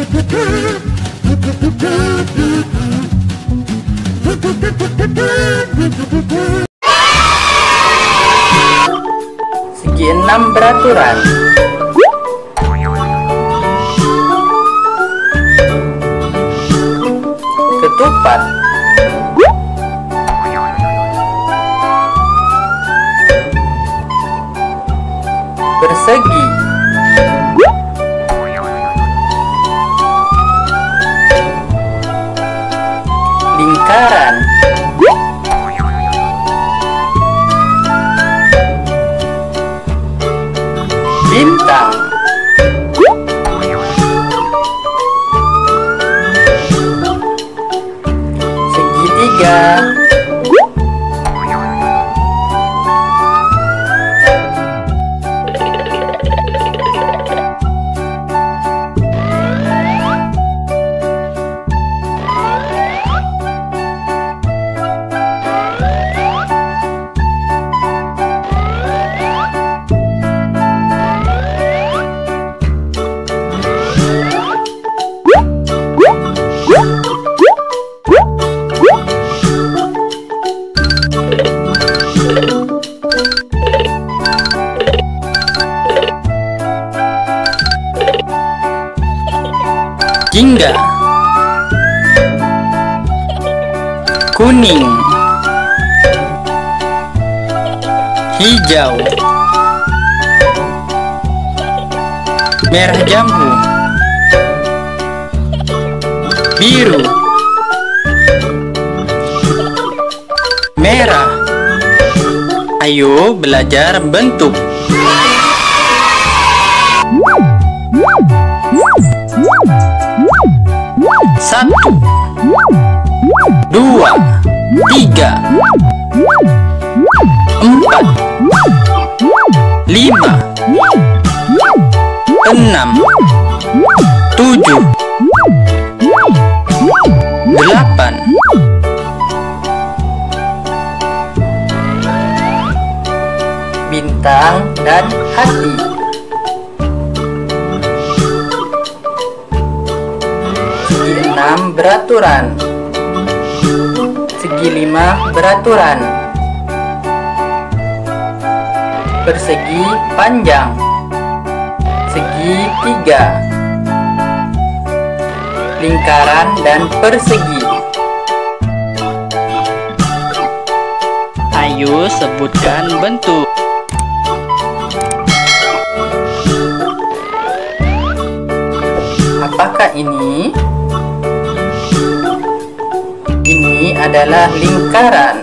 Segi enam beraturan. Ketupat. Persegi. Lingkaran. Bintang. Segitiga. Jingga. Kuning. Hijau. Merah jambu. Biru. Merah. Ayo belajar bentuk. Satu, dua, tiga, empat, lima, enam, tujuh, delapan. Bintang dan hati. Segi enam beraturan. Segi lima beraturan. Persegi panjang. Segi tiga. Lingkaran dan persegi. Ayo sebutkan bentuk. Apakah ini? Ini adalah lingkaran.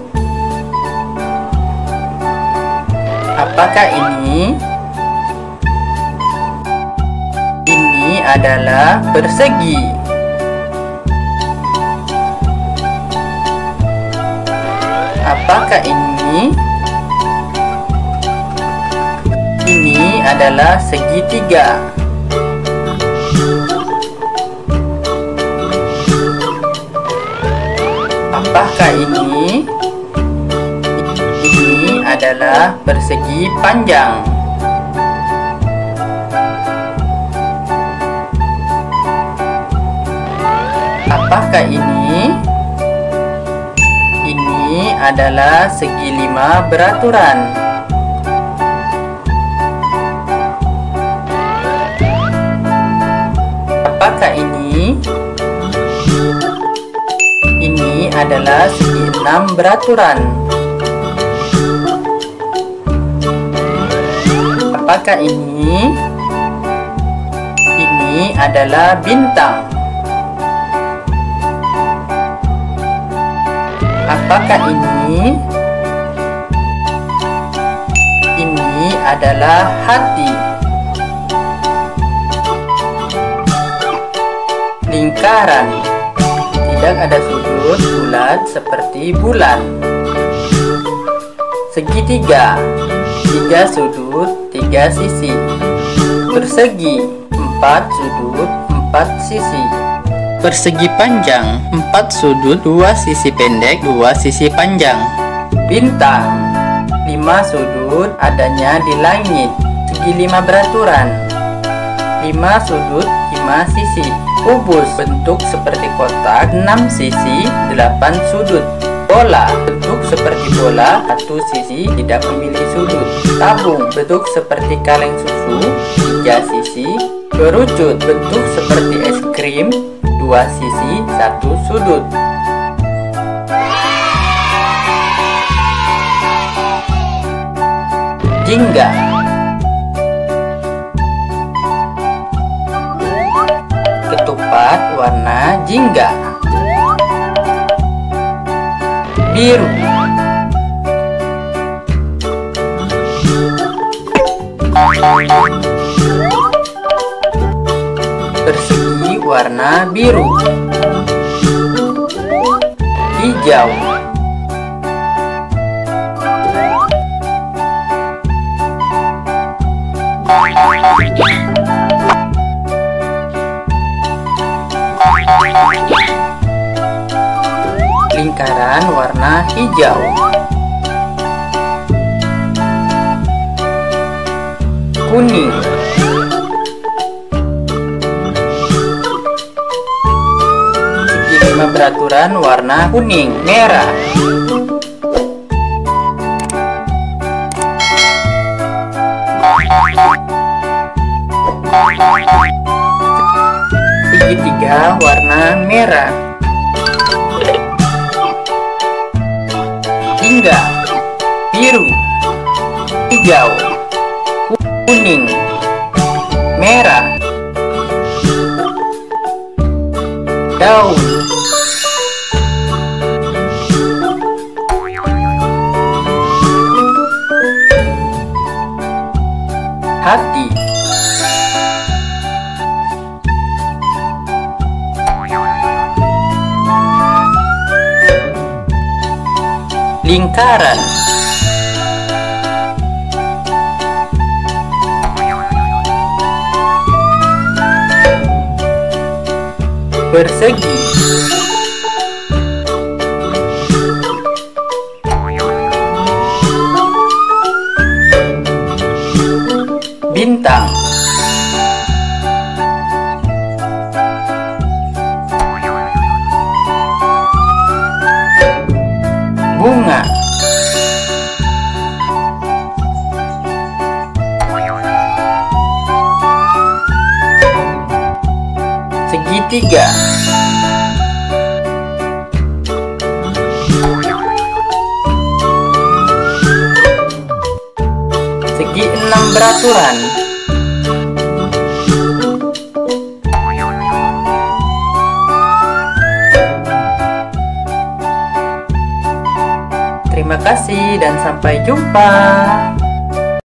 Apakah ini? Ini adalah persegi. Apakah ini? Ini adalah segitiga. Apakah ini? Ini adalah persegi panjang. Apakah ini? Ini adalah segi lima beraturan. Apakah ini? Ini adalah segi enam beraturan. Apakah ini? Ini adalah bintang. Apakah ini? Ini adalah hati. Lingkaran. Tidak ada sudut bulat seperti bulan. Segitiga. Tiga sudut, tiga sisi. Persegi. Empat sudut, empat sisi. Persegi panjang. Empat sudut, dua sisi pendek, dua sisi panjang. Bintang. Lima sudut adanya di langit. Segi lima beraturan. 5 sudut, 5 sisi. Kubus bentuk seperti kotak, 6 sisi, 8 sudut. Bola bentuk seperti bola, 1 sisi, tidak memiliki sudut. Tabung bentuk seperti kaleng susu, 3 sisi. Kerucut bentuk seperti es krim, 2 sisi, 1 sudut. Jingga ketupat warna jingga biru. Persegi warna biru. Hijau. Lingkaran warna hijau. Kuning. Segi 5 beraturan warna kuning. Merah. Segitiga warna merah. Jingga biru, hijau, kuning, merah. Daun. Hati. Lingkaran. Persegi. Bintang. Bunga. Segitiga. Segi 6 beraturan. Terima kasih dan sampai jumpa.